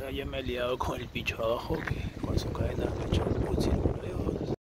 Ayer me he liado con el bicho abajo que con su cadena me ha hecho un círculo. Digo,